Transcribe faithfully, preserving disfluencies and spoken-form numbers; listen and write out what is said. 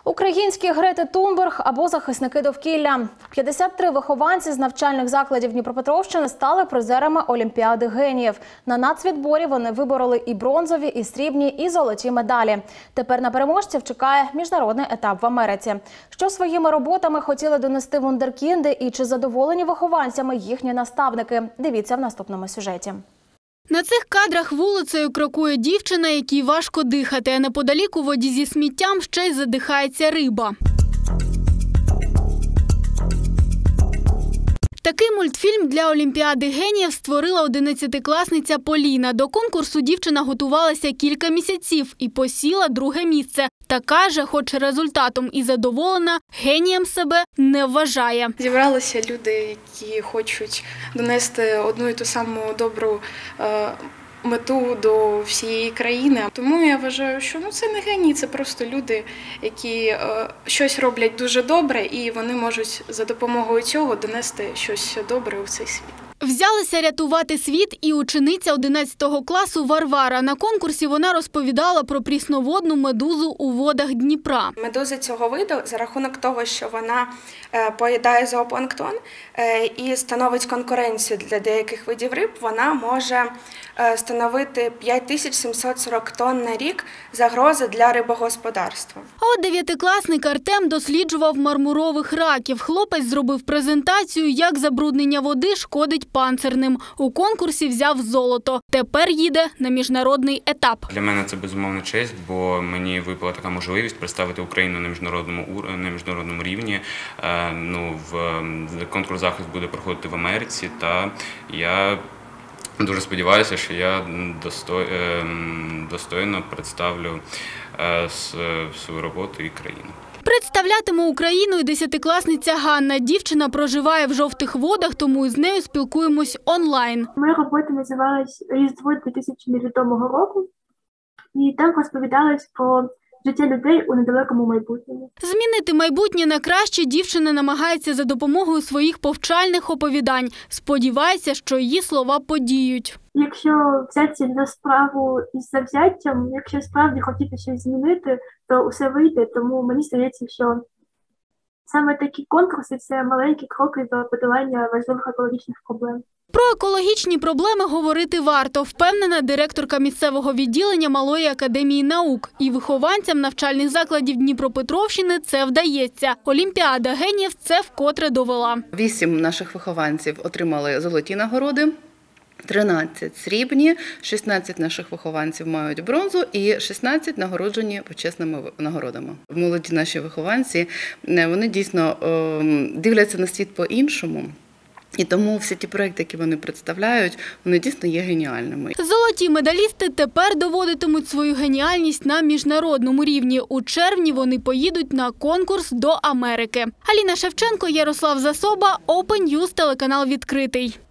Українські Грети Тунберг або захисники довкілля. п'ятдесят три вихованці з навчальних закладів Дніпропетровщини стали призерами Олімпіади геніїв. На нацвідборі вони вибороли і бронзові, і срібні, і золоті медалі. Тепер на переможців чекає міжнародний етап в Америці. Що своїми роботами хотіли донести вундеркінди і чи задоволені вихованцями їхні наставники? Дивіться в наступному сюжеті. На цих кадрах вулицею крокує дівчина, якій важко дихати, а неподалік у воді зі сміттям ще й задихається риба. Такий мультфільм для Олімпіади геніїв створила одинадцятикласниця Поліна. До конкурсу дівчина готувалася кілька місяців і посіла друге місце. Та каже, хоч результатом і задоволена, генієм себе не вважає. Зібралися люди, які хочуть донести одну і ту саму добру е, мету до всієї країни. Тому я вважаю, що ну, це не генії, це просто люди, які е, щось роблять дуже добре, і вони можуть за допомогою цього донести щось добре у цей світ. Взялася рятувати світ і учениця одинадцятого класу Варвара. На конкурсі вона розповідала про прісноводну медузу у водах Дніпра. Медуза цього виду за рахунок того, що вона поїдає зоопланктон і становить конкуренцію для деяких видів риб, вона може становити п'ять тисяч сімсот сорок тонн на рік загрози для рибогосподарства. А от дев'ятикласник Артем досліджував мармурових раків. Хлопець зробив презентацію, як забруднення води шкодить панцирним. У конкурсі взяв золото. Тепер їде на міжнародний етап. Для мене це безумовна честь, бо мені випала така можливість представити Україну на міжнародному, на міжнародному рівні. Ну, в конкурс захист буде проходити в Америці, та я дуже сподіваюся, що я достойно представлю свою роботу і країну. Представлятиме Україну і десятикласниця Ганна. Дівчина проживає в жовтих водах, тому із нею спілкуємось онлайн. Моя робота називалась «Різдво дві тисячі невідомого року», і там розповідалось про життя людей у недалекому майбутньому. Змінити майбутнє на краще дівчина намагається за допомогою своїх повчальних оповідань. Сподівається, що її слова подіють. Якщо взятися за справу із завзяттям, якщо справді хотіти щось змінити, то усе вийде. Тому мені здається, що саме такі конкурси – це маленькі кроки до подолання важливих екологічних проблем. Про екологічні проблеми говорити варто, впевнена директорка місцевого відділення Малої академії наук. І вихованцям навчальних закладів Дніпропетровщини це вдається. Олімпіада геніїв це вкотре довела. Вісім наших вихованців отримали золоті нагороди, тринадцять срібні, шістнадцять наших вихованців мають бронзу і шістнадцять нагороджені почесними нагородами. Молоді наші вихованці, вони дійсно дивляться на світ по-іншому. І тому всі ті проекти, які вони представляють, вони дійсно є геніальними. Золоті медалісти тепер доводитимуть свою геніальність на міжнародному рівні. У червні вони поїдуть на конкурс до Америки. Аліна Шевченко, Ярослав Засоба, Open News, телеканал «Відкритий».